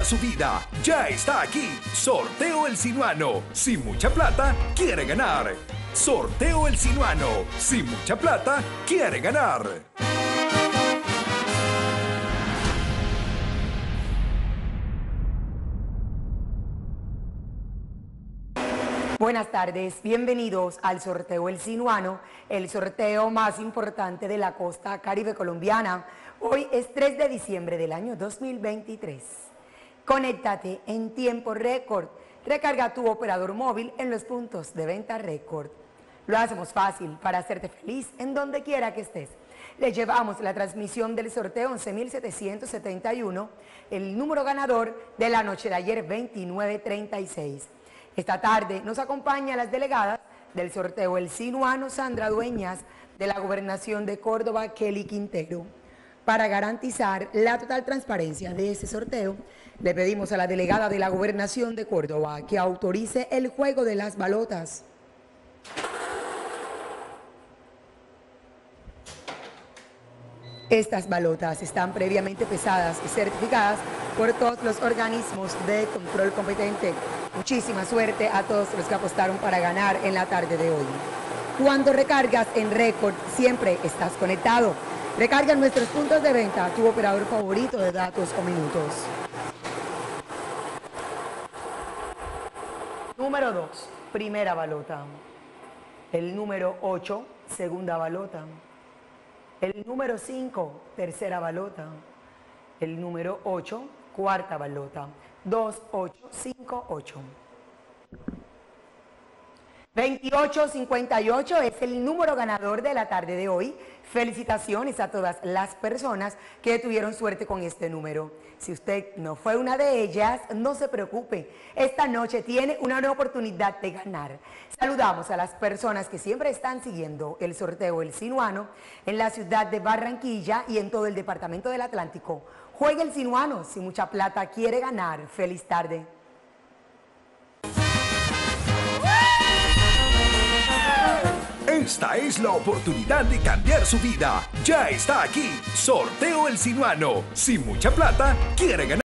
su vida. Ya está aquí. Sorteo El Sinuano. Sin mucha plata, quiere ganar. Sorteo El Sinuano. Sin mucha plata, quiere ganar. Buenas tardes, bienvenidos al sorteo El Sinuano, el sorteo más importante de la costa caribe colombiana. Hoy es 3 de diciembre del año 2023. Conéctate en tiempo récord. Recarga tu operador móvil en los puntos de venta récord. Lo hacemos fácil para hacerte feliz en donde quiera que estés. Le llevamos la transmisión del sorteo 11.771, el número ganador de la noche de ayer 2936. Esta tarde nos acompañan las delegadas del sorteo El Sinuano, Sandra Dueñas, de la Gobernación de Córdoba, Kelly Quintero. Para garantizar la total transparencia de este sorteo, le pedimos a la delegada de la Gobernación de Córdoba que autorice el juego de las balotas. Estas balotas están previamente pesadas y certificadas por todos los organismos de control competente. Muchísima suerte a todos los que apostaron para ganar en la tarde de hoy. Cuando recargas en récord, siempre estás conectado. Recarga en nuestros puntos de venta tu operador favorito de datos o minutos. Número 2, primera balota. El número 8, segunda balota. El número 5, tercera balota. El número 8, cuarta balota. 2, 8, 5, 8. 2858 es el número ganador de la tarde de hoy. Felicitaciones a todas las personas que tuvieron suerte con este número. Si usted no fue una de ellas, no se preocupe. Esta noche tiene una nueva oportunidad de ganar. Saludamos a las personas que siempre están siguiendo el sorteo El Sinuano en la ciudad de Barranquilla y en todo el departamento del Atlántico. Juegue El Sinuano, si mucha plata quiere ganar. Feliz tarde. Esta es la oportunidad de cambiar su vida. Ya está aquí. Sorteo El Sinuano. Sin mucha plata, quiere ganar.